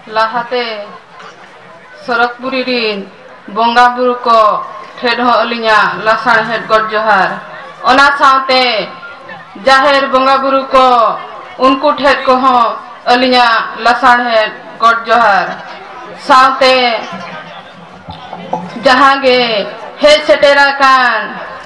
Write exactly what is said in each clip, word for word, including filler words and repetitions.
lahate Sorakpuri rin bonga buru ko thed ho alinya lasan het god johar ona saute jaher bonga buru ko unku thed ko ho alinya lasan het god johar saute jahange he seterakan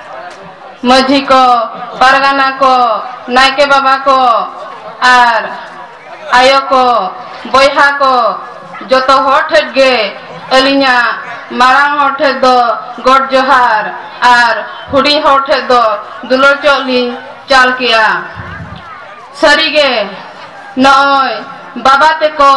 maji ko pargana ko naike baba ko ar ayo ko boyha ko joto hor thed ge alinya marang hor thed do god johar ar hudi hor thed do dulor choli chal kiya sari ge noy baba te ko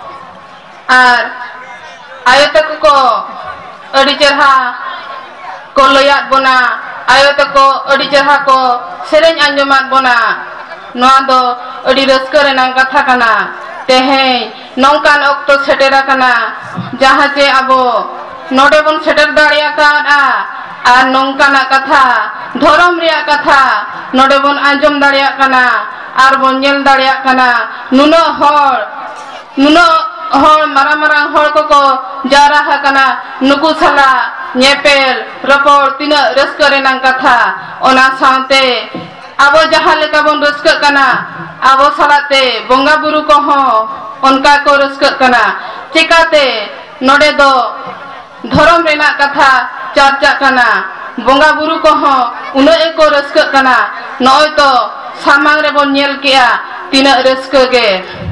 ar ayo te ko adi cherha ko loyat bona ayo te ko adi cherha ko sereng anjomat bona noa do adi raska renang katha kana tehei nongkan okto setera kana jaha je abo node bon seter daria kana ar nongkana katha dhorom ria katha node bon anjom daria kana ar bon nyel daria kana nuno hor nuno hor marang marang hor koko jara hakana nuku sala nyepel ropor tina raska renang katha ona saute abo jaha leka bon raska kana abo salate bonga buru ko ho onka ko raska kana chikate node do dhorom rena katha charcha kana bonga buru ko ho uno eko raska kana noi to samang re bon nyel kiya tina raska ge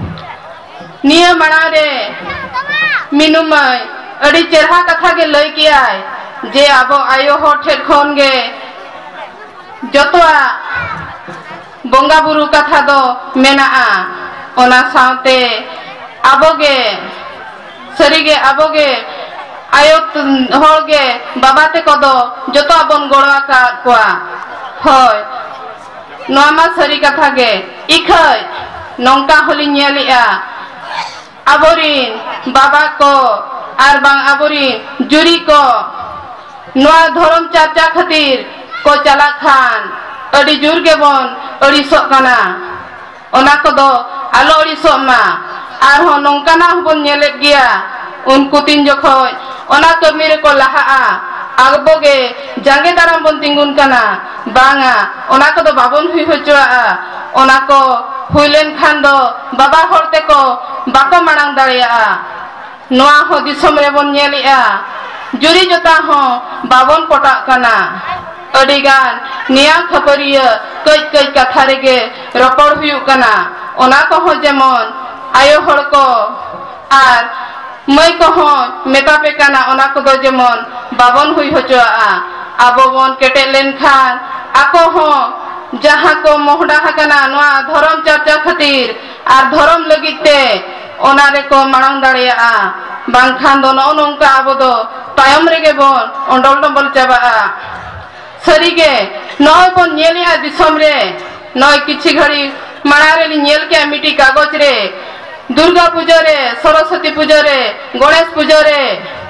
niya manare minumai adi cherha katha ge loi kiya je abo ayo hor thed khon ge jotoa bonga buru katha do menaa ona saute aboge sarige aboge ayo horge babate kodo joto abon goro aka kwa hoy noama sari katha ge ikhai nongka holi nyelia aborin baba ko ar bang aborin juri ko noa dhorom charcha khatir ko chala khan adi jur ge bon adi sok kana ona kodo alo adi sok ma ar ho nongkana bon nyelek gia unku tin jokhoj ona kami re ko laha a agboge jange daram bon tingun kana banga ona kodo babon hui hochoa ona ko huilen khan do baba horte ko bako manang daria noa ho disom re bon nyelia juri jota ho babon pota kana adigan niya khapariya kai kai katha rege ropor huyu kana ona ko ho jemon ayo hor ko ar mai ko ho meta pe kana ona ko do jemon babon hui hochoa abo bon kete len khan ako ho jaha ko mohda hakana noa dhorom charcha khatir ar dhorom lagite ona re ko marang daria bang khan do no nongka abo do tayom rege bon ondol tombol chaba sarige noy bon nyelia disom re noy kichi ghari manare li nyel ke miti kagoj re durga puja re saraswati puja re ganesh puja re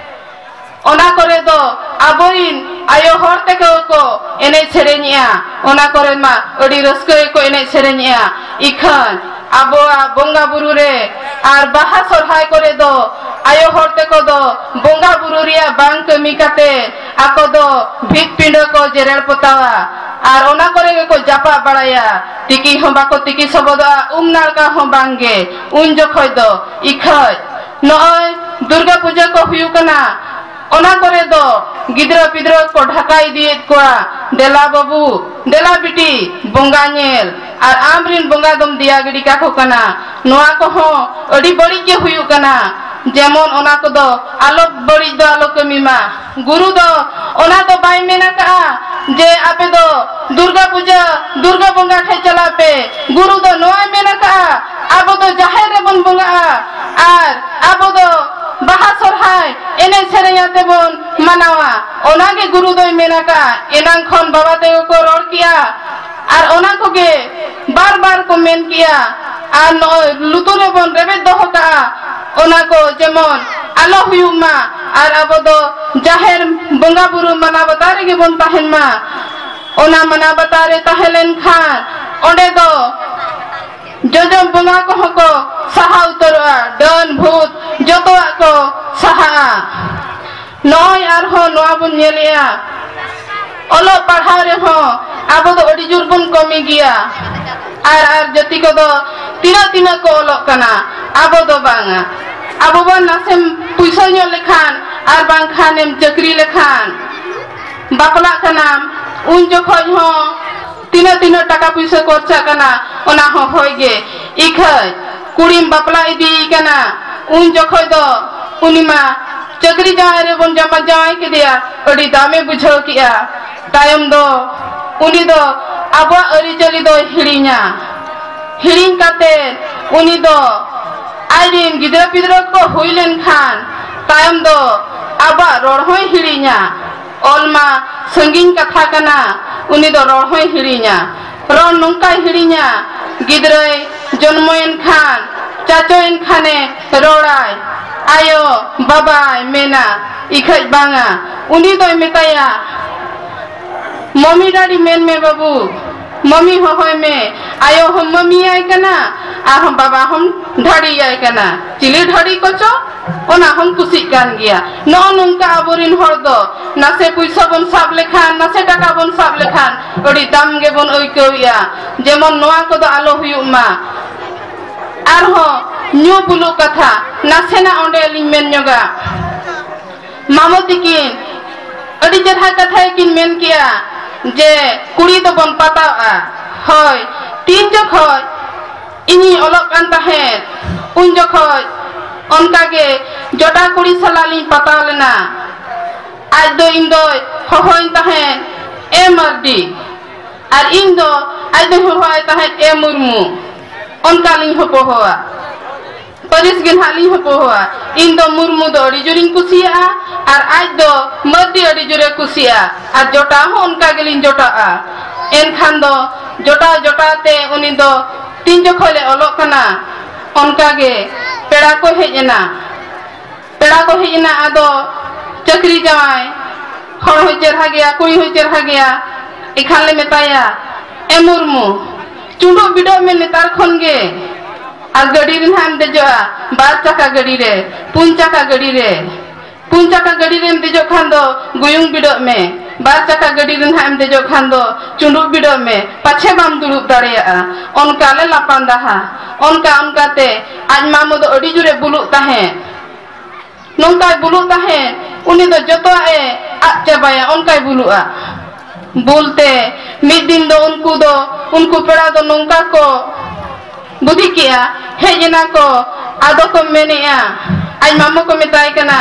ona kore do aborin ayo hor te ko ene serenya ona kore ma odi raska ko ene serenya ikhan abo bonga buru re ar baha sorhai kore do ayo hor te ko do bonga buru ria bang kami kate ako do bhit pindo ko jerer potawa ar ona kore ko japa baraya tiki homba ko tiki soboda umnar ka hombange un jokhoi do ikhoj noy durga puja ko huyu kana ona kore do gidra pidra ko dhakai diet ko dela babu dela biti bonga nyel ar amrin bonga dom dia gidi ka ko kana noa ko ho adi bari ge huyu kana jemon ona ko do alo bari do alo kami ma guru do ona do bai mena ka je ape do durga puja durga bonga khe chala pe guru do noa mena ka abo do jaher re bon bonga ar abo do baha sorhai ene serenya te bon manawa ona ge guru do mena ka enang khon baba te ko ror kiya ar ona ko ge bar bar ko men kiya ar no luture bon rebe doho ka ona ko jemon alo huyuma ar abo do jaher bonga buru mana batare ge bon tahen ma ona mana batare tahelen khan onde do jojom bonga ko ko saha utarwa dan bhut jotoak ko saha noy arho noa bun nyelea olok parhaw reho abo do adi jur bun komi gia ar ar jati ko do tina tina ko olok kana abo do banga abo bon nasem puisa nyo lekhan ar bang khanem chakri lekhan bapla kanam un jokhoj ho tina tina taka puisa korcha kana ona ho hoige ikhai kurim bapla idi kana un jokhoj do unima chakri jawai re bon jama jawai ke dia odi dame bujhau kia tayam do uni do aba ari jali do hirinya hiring kate uni do aidin gidra pidra ko huilen khan tayam do aba ror hoi hirinya olma sangin katha kana uni do ror hoi hirinya ror nongkai hirinya gidrai jonmoyen khan chachoyen khane rorai ayo babai mena ikhaj banga uni do metaya mami dadi men me babu mami ho hoy me ayo hom mami ai kana ar hom baba hom dhari ai kana chili dhari kocho ona hom kusi kan gya no nungka aborin hor do nase puisa bon sab lekhan nase taka bon sab lekhan odi dam ge bon oikeu ya jemon noa ko do alo huyuk ma ar ho nyu bulu katha nase na onde ling men nyoga mamotikin odi jarha katha kin men kia je kuri do bon patawa hoy tin jokhoj ini olok kan tahen un jokhoj onka ge jota kuri salali pataw lena aj do indo hohoin tahen e mardi ar indo aj do hohoy tahen e murmu onka ling hopo hoa paris gen hali hopo hoa indo murmu do adi juring kusia ar aj do mardi adi jure kusia ar jota ho onka gelin jota a en khan do jota jota te uni do tin jokhole olok kana onka ge pera ko hejena pera ko hejena ado chakri jawai hor hoi cherha gaya kuri hoi cherha gaya ikhan le metaya e murmu chundo bido me netar khon ge ar gadi rin ham dejoa bar chaka gadi re pun chaka gadi re pun chaka gadi ren dejo khan do guyung bido me bar chaka gadi rin ham dejo khan do chundo bido me pache bam durup dareya onka le lapandaha onka onka te aj mamu do adi jure buluk tahe nongkai buluk tahe uni do joto e ak chabaya onkai bulua bulte mid din do unku do unku pera do nongka ko budhi kia hejena ko ado ko menea aj mamu ko metai kana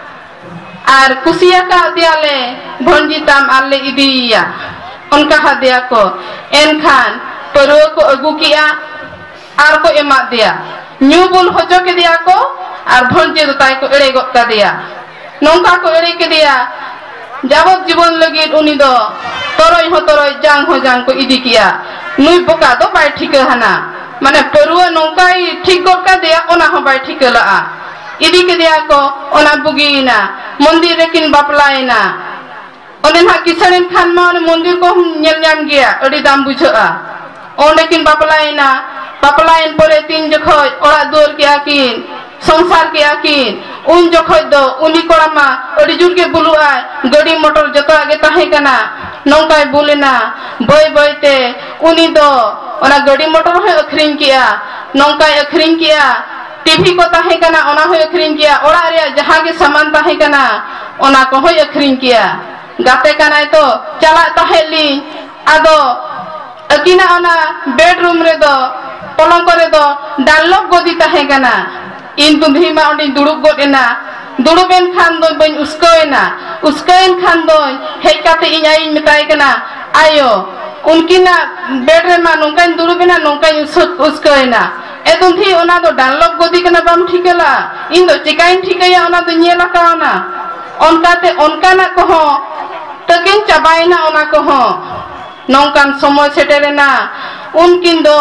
ar kusia ka diale bhonji tam alle idiya onka hadia ko enkhan peru ko agu kia ar ko emat dia nyubul hojo ke dia ko ar bhonji do tai ko ere got ka dia nongka ko ere ke dia jabot jibon lagit uni do toroi ho toroi jang ho jang ko idi kia nui boka do bai thika hana mane peru nongkai thik got ka dia ona ho bai thika la a idi ke dia ko ona bugina mondir rekin baplaina onen ha kisanin khan ma mondir ko nyel nyam gia adi dam bujha onde kin baplaina baplain pore tin jokhoj ora dor ki akin সংসার ke akin un jokhoj do uni korama adi jur ke bulua gadi motor joto age tahe kana nongkai bulena boy boy te uni do ona gadi motor he akhring kia nongkai akhring kia TV को ताहे कना ओना होय अखरिन किया ओरा रे जहां के सामान ताहे कना ओना को होय अखरिन किया गाते कना तो चला ताहेली आदो अकिना ओना बेडरूम रे दो पलंग रे दो डालक गोदी ताहे कना इन तुम्ही मा ओडी दुड़ुब गोदेना दुड़ुबेन खान दो बन उसकोयना उसकोयन खान दो हेज काते इन आई मिताय कना आयो उनकिना बेड रे मा नोंकाइन दुड़ुबेना नोंकाइन उसकोयना एदुन थी ओना दो डालक गोदी कना बाम ठिकला इन दो चिकाइन ठिकया ओना दो नेला काना ओनकाते ओनकाना को हो तकिन चाबाइना ओना को हो नोंकान समय सेटेरेना उनकिन दो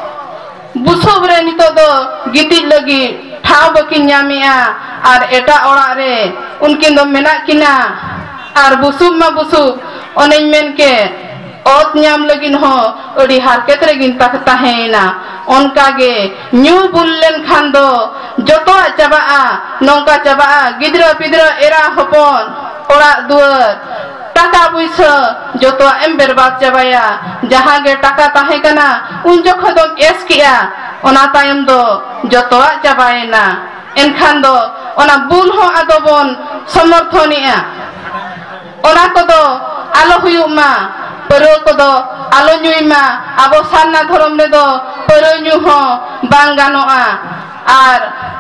बुसुब रे नितो दो गिति लगी ठाव बकिन न्यामिया आर एटा ओड़ा रे उनकिन दो मेना किना आर बुसुब मा बुसुब ओनेन मेन के ओत न्याम लगिन हो ओडी हारकेत रे गिन ताक ताहेना onka ge nyu bullen khan do joto chabaa nongka chabaa gidra pidra era hopon ora duar taka puisa joto ember bat chabaya jaha ge taka tahe kana un jokho do es kia ona tayam do joto chabaena enkhan do ona bul ho adobon samarthoniya ona kodo alo huyuk ma paro kodo alo nyui ma abo sanna dhorom redo paro nyu ho bang ganoa ar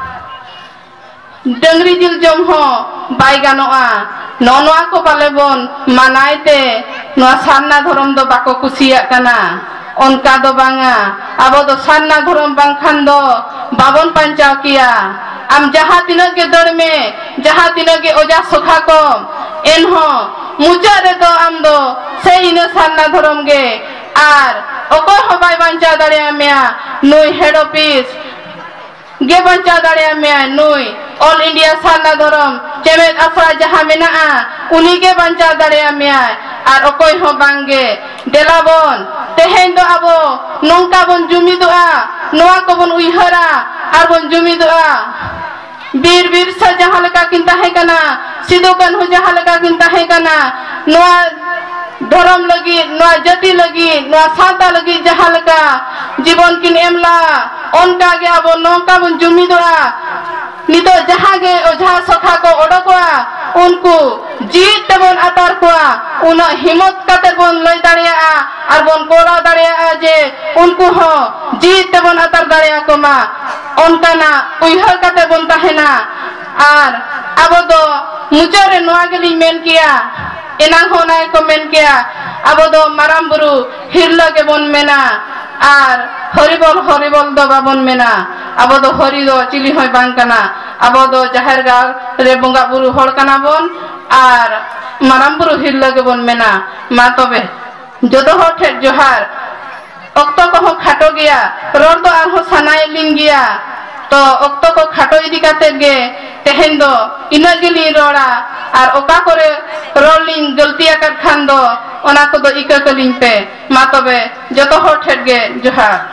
dengri jil jom ho bai ganoa nonoa ko palebon manaite noa sanna dhorom do bako kusiya kana onka do banga abo do sanna dhorom bang khan do babon pancao kiya am jaha tinag ge dor me jaha tinag ge oja sokha kom enho muja redo am do sei ina sanna dhorom ge ar okoy hobai bancha dare mea nui head office ge bancha dare mea nui all india sanna dhorom chemet asra jaha menaa uni ge bancha dare mea ar okoy ho bangge delabon tehen do abo nongka bon jumidoa noa ko bon uihara ar bon jumidoa bir bir sa jaha leka kin tahe kana sidokan ho jaha leka kin tahe kana noa dhorom lagi noa jati lagi noa santa lagi jaha leka jibon kin emla onka ge abo nongka bon jumidoa nito jaha ge ojha sokha ko odokoa unku jit tebon atar koa una himot kate bon loi dareya ar bon kora dareya je unku ho jit tebon atar dareya ko ma onkana uihar kate bon tahena ar abo do mujare noa geli men kiya enang ho nai ko men kiya abo do maram buru hirla ge bon mena ar horibol horibol do babon mena abo do hori do chili hoy bang kana abo do jahar ga re bonga buru hor kana bon ar maram buru hirla ge bon mena ma tobe jodo hor thek johar okto ko ho khato giya ror do ar ho sanai ling giya to okto ko khato idi kate ge tehen do ina geli rora ar oka kore rolling galti akat khan do ona ko do ika kaling pe ma tobe joto hor thek ge johar